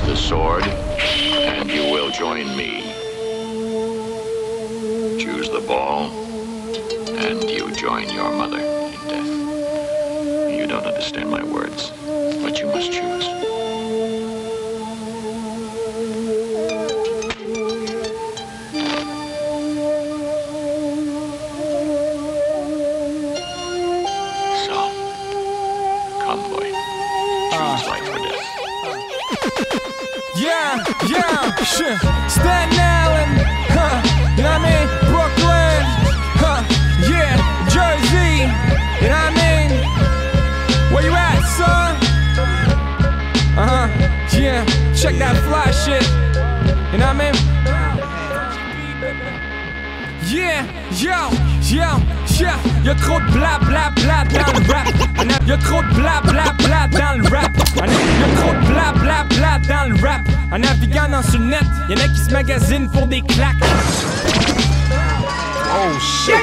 the sword, and you will join me. Choose the ball, and you join your mother in death. You don't understand my words, but you must choose. So, come, boy. Choose life or death. Yeah, shit. Staten Island, you know what I mean? Brooklyn, yeah, Jersey, you know what I mean? Where you at, son? Yeah, check that fly shit, you know what I mean? Yeah, y'a trop de bla bla bla dans le rap. Y'a trop de bla bla bla dans le rap. Y'a trop de bla bla bla dans le rap. En naviguant dans ce net, y'en a qui se magasinent pour des claques. Oh shit.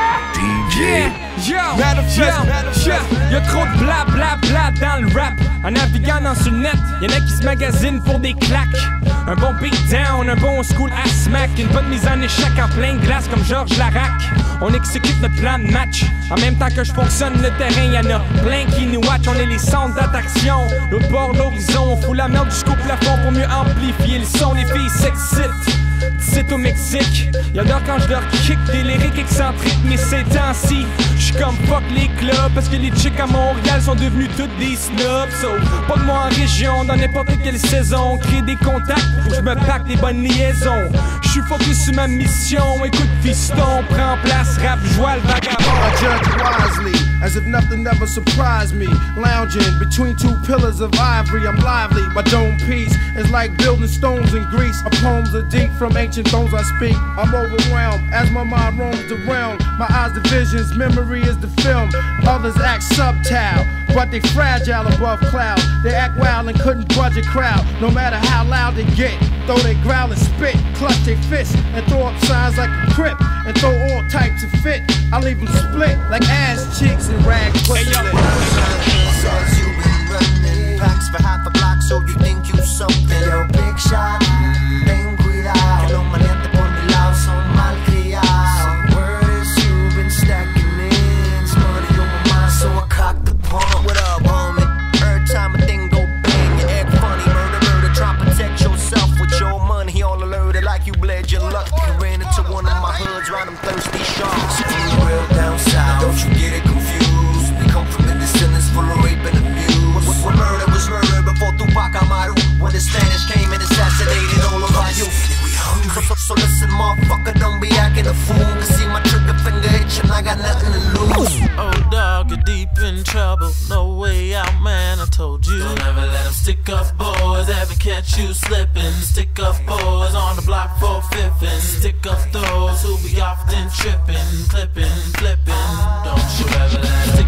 Y'a trop de bla bla bla dans le rap. En naviguant dans ce net, y'en a qui se magasinent pour des claques. Un bon beatdown, un bon school à smack. Une bonne mise en échec en pleine glace comme Georges Larac. On exécute notre plan de match. En même temps que je fonctionne le terrain, y'en a plein qui nous watch. On est les centres d'attraction. L'autre bord de l'horizon, on fout la merde jusqu'au plafond pour mieux amplifier le son. Les filles s'excitent. C'est au Mexique, y'adore quand je leur kick des lyriques excentriques. Mais ces temps-ci, j'suis comme fuck les clubs. Parce que les chicks à Montréal sont devenus toutes des snobs. So, pas de moi en région, dans n'importe quelle saison. Créer des contacts, faut que je me pack des bonnes liaisons. J'suis focus sur ma mission, écoute fiston. Prends place, rap, joie le vagabond. I judge wisely, as if nothing ever surprised me. Lounging between two pillars of ivory, I'm lively. My dome piece is like building stones in Greece. My poems are deep from ancient thrones I speak. I'm overwhelmed as my mind roams the realm. My eyes the visions, memory is the film. Others act subtile, but they fragile above clouds. They act wild and couldn't budge a crowd. No matter how loud they get, though they growl and spit, clutch their fists and throw up signs like a crip and throw all types of fit. I leave them split like ass cheeks and rag pussy. Says you been running packs for half a block, so you think you something. Yo, big shot, ten cuidado. Que los maleantes por mi lado son malcriados. Word is you been stacking in money on my mind, so I cock the pump. What up, homie? Every time a thing go bang, you act funny. Murder, try to protect yourself with your money. All alerted like you bled your luck. You ran into one of my hoods, round them thirsty sharks. Real down south, don't you get it confused. We come from the descendants full of rape and abuse. When murder was murder before Tupac Amaru. When the Spanish came and assassinated all of our youth. So listen, motherfucker, don't be acting a fool. Can see my trigger finger itching, I got nothing to lose. Oh dog, you're deep in trouble. No way out, man, I told you. Don't ever let them stick up boys ever catch you slipping. Stick up boys on the block for fiffin'. Stick up those who be often tripping, clipping, flipping. Don't you ever let them